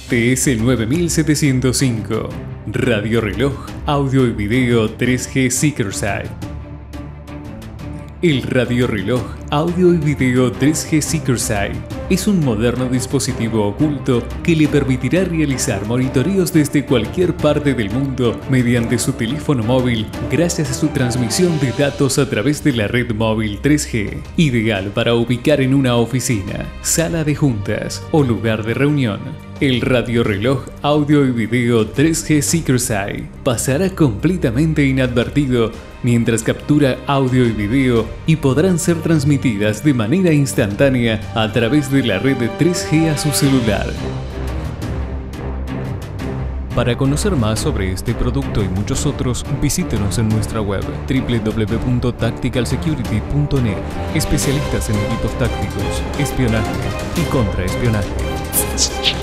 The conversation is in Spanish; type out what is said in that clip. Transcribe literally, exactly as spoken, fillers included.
T S nueve mil setecientos cinco. Radio reloj, audio y video tres G Seekerside. El radioreloj audio y video tres G Seekerside es un moderno dispositivo oculto que le permitirá realizar monitoreos desde cualquier parte del mundo mediante su teléfono móvil gracias a su transmisión de datos a través de la red móvil tres G, ideal para ubicar en una oficina, sala de juntas o lugar de reunión. El radioreloj audio y video tres G Seekerside pasará completamente inadvertido mientras captura audio y video y podrán ser transmitidas de manera instantánea a través de la red tres G a su celular. Para conocer más sobre este producto y muchos otros, visítenos en nuestra web doble u doble u doble u punto tactical security punto net. Especialistas en equipos tácticos, espionaje y contraespionaje.